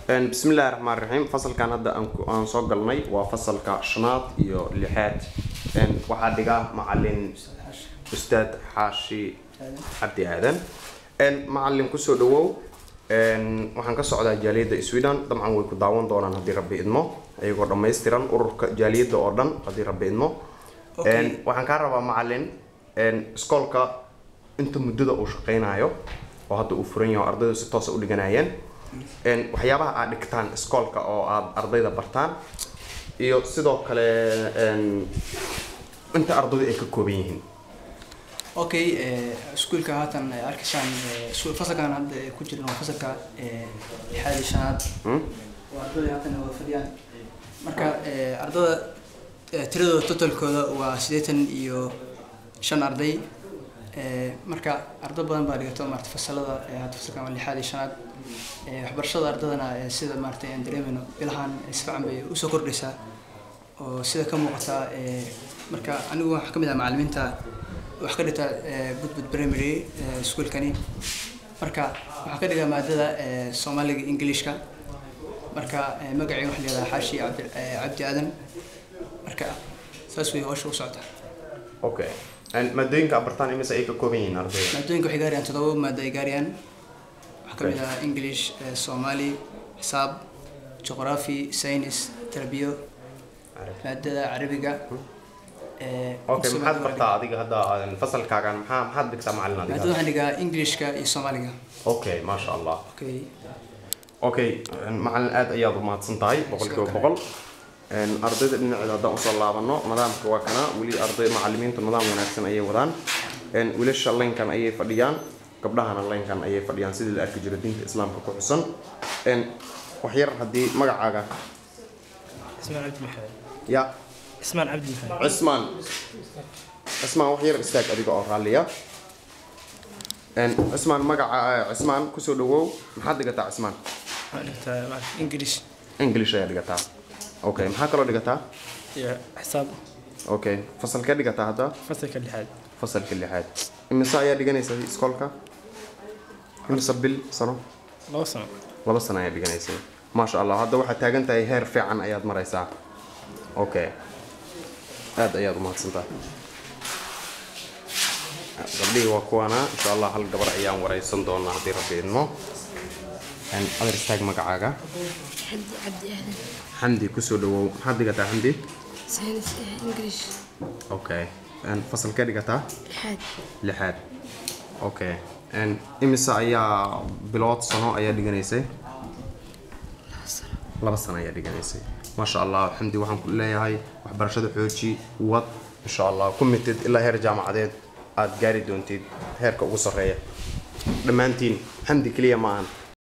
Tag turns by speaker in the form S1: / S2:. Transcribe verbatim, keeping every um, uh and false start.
S1: ان بسم الله الرحمن الرحيم فصل كان هذا ان سو غلني وفصل كا شناد iyo lixaad ان waxa dhiga macallin ustaad xaashi abdi aadan ان macallin ku soo dhawow ان waxaan ka socdaa jaaliyada Sweden dabcan way ku daawan doonaan hadii rabbi idmo ayagoo dhameystiran ururka jaaliyada oo dhan hadii rabbi idmo ان waxaan ka rabaa macallin ان iskoolka inta muddada uu shaqeynayo oo hadda uu furan yahay ardaydu si toos ah u dhiganayeen ان waxyaabaha aad dhigtaan iskoolka oo aad ardayda bartaan iyo sidoo kale ان inta ardaydu ay ka kooban yihiin
S2: okay iskoolka haatan arkaysan iskool fasalkan hadda ku jirno fasalka xaali shanaad waa ardayda haatan oo fadhiyaan marka ardayda tirada totalkooda waa sideetan iyo shan arday marka arday badan baa dhigato marta fasalada hadda fasalkan lixaad iyo shanaad waxbarashada ardadana sida maartay aan dareemino ilahan isfacaan bay u soo kordhaysaa oo sida ka muuqata marka anigu waxa kamid ah macallimiinta wax ka dhigta budbud primary school kani marka waxa ka dhigaa maadada Soomaaliga Englishka marka magacii wax leeyahay Xaashi Cabdi Aadan marka saas way hawsha u socotaa
S1: okay and maadooyinka bartaan imisa ay ka kooban yihiin ardayda
S2: maadooyinka waxay gaarayaan todoba maado ay gaarayaan كمل إنجليش سومالي حساب جغرافي ساينس تربية مادة عربية
S1: أوكي محد برتا هذيك هذا الفصل كان محد محد بكتب معلنا هذيك
S2: مادة هنيجا إنجليش كا سومالي
S1: أوكي ما شاء الله
S2: أوكي
S1: أوكي مع الآد أيضا ما تصنطاي بقول كيو بقول إن أرضي إن هذا أصل الله بنا مدام كواكنا ولي أرضي معلمين تنظام ونفسن أي ودان إن وليش الله كان أي فديان gabdhahan online kan ayay fadhiyaan sidii la arki jiray diinta islaamka ku xusan in wax yar hadii magacaaga
S3: Ismaan Abdi Maxamed
S1: ya
S3: Ismaan Abdi Maxamed
S1: Ismaan Ismaan wax yar istaag adiga oo raaliya in Ismaan magaca Ismaan ku soo dhawow maxaad dhigataa Ismaan
S3: waxaan English
S1: English ayaa dhigataa okay maxaa kala dhigataa
S3: ya xisaab
S1: okay fasalka dhigataa hadda
S3: fasalka lixaad
S1: fasalka lixaad imisa ayaa dhiganaysa iskoolka imisa bil sano
S3: laba sano
S1: laba sano ayaa dhiganaysa ma sha Allah hadda waxa taagan tahay heer fiican ayaad maraysaa okay aad ayaad u mahadsantahay gabdhii waa kuwana insha Allah hal gabar ayaan wareysan doonaa hadii rabbi idmo aan adeer istaag magacaaga
S4: Xamdi Cabdi Aadan
S1: Xamdi ku soo dhawow maxaad dhigataa Xamdi
S4: Science English
S1: okay and fasalka dhigataa
S4: lixaad
S1: lixaad okay and imisa ayaa bilood sano ayaa dhiganaysay laba sano ayaa dhiganaysay ma sha Allah Xamdi waxaan ku leeyahay waxbarashada xooji wad insha Allah committed ila heer jaamacadeed aad gaari doontid heerka ugu sareeya dhamaantiin Xamdi kaliya ma aan